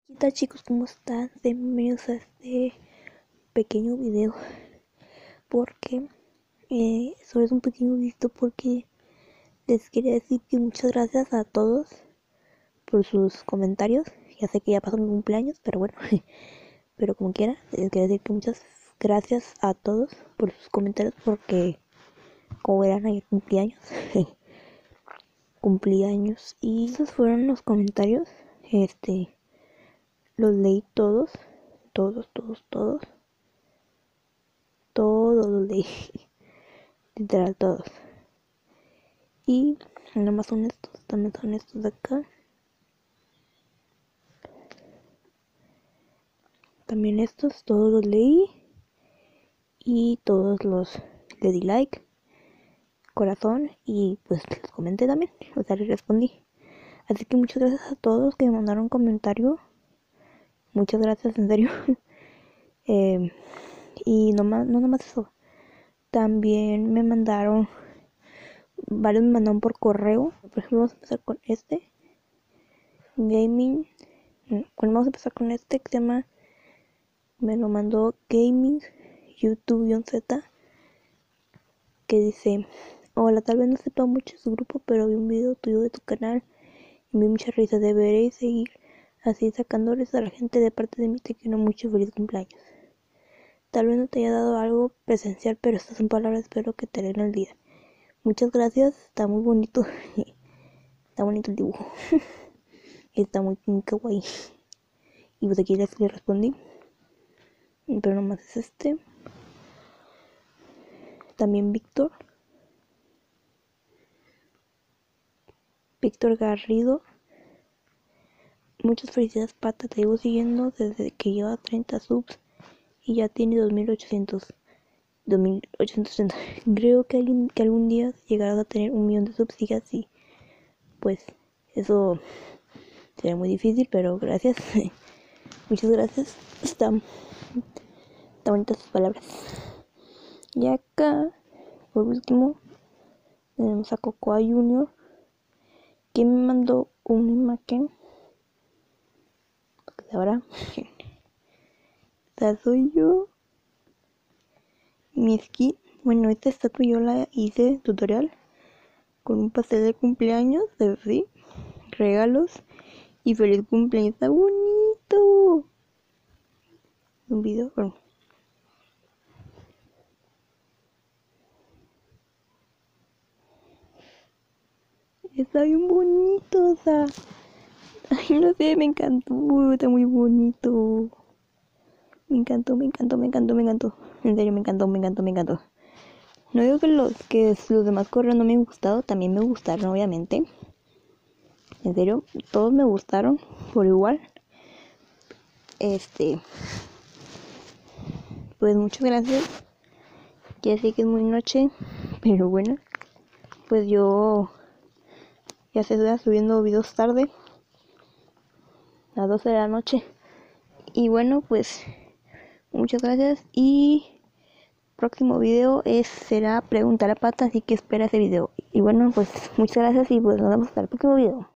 ¿Qué tal, chicos? ¿Cómo están? Bienvenidos a este pequeño video porque solo es un pequeño video porque les quería decir que muchas gracias a todos por sus comentarios. Ya sé que ya pasó mi cumpleaños, pero bueno, pero como quiera, les quería decir que muchas gracias a todos por sus comentarios porque como verán ayer cumpleaños y esos fueron los comentarios. Los leí todos los leí, literal todos. Y nada más son estos, también son estos de acá. También estos, todos los leí y todos los le di like, corazón y pues los comenté también, o sea, les respondí. Así que muchas gracias a todos que me mandaron comentario. Muchas gracias, en serio. Y no nomás eso. También varios me mandaron por correo. Por ejemplo, vamos a empezar con este. Gaming. Vamos a empezar con este que se llama, me lo mandó Gaming YouTube-Z, que dice: hola, tal vez no sepa mucho de su grupo, pero vi un video tuyo de tu canal y me dio mucha risa. Deberéis seguir así sacándoles a la gente. De parte de mí te quiero mucho, feliz cumpleaños. Tal vez no te haya dado algo presencial, pero estas son palabras, espero que te den el día. Muchas gracias, está muy bonito. Está bonito el dibujo. Está muy kawaii. Y pues aquí les respondí, pero nomás es este. También Víctor Garrido: muchas felicidades, Pata, te llevo siguiendo desde que lleva 30 subs y ya tiene 2830. Creo que algún día llegarás a tener 1.000.000 de subs. Sigue así. Pues eso sería muy difícil, pero gracias. Muchas gracias. Están bonitas sus palabras. Y acá, por último, tenemos a Cocoa Junior, que me mandó una imagen. Ahora, esta soy yo. Mi skin. Bueno, esta estatua yo la hice tutorial con un pastel de cumpleaños, de sí, regalos y feliz cumpleaños. Está bonito. Un video, bueno. Está bien bonito, o sea, ay, no sé, me encantó, está muy bonito. Me encantó. En serio, me encantó. No digo que los demás correos no me han gustado, también me gustaron, obviamente. En serio, todos me gustaron por igual. Pues muchas gracias. Ya sé que es muy noche, pero bueno, pues yo ya se estoy subiendo videos tarde, a las 12 de la noche. Y bueno, pues muchas gracias y próximo video será preguntar a Pata, así que espera ese video. Y bueno, pues muchas gracias y pues nos vemos hasta el próximo video.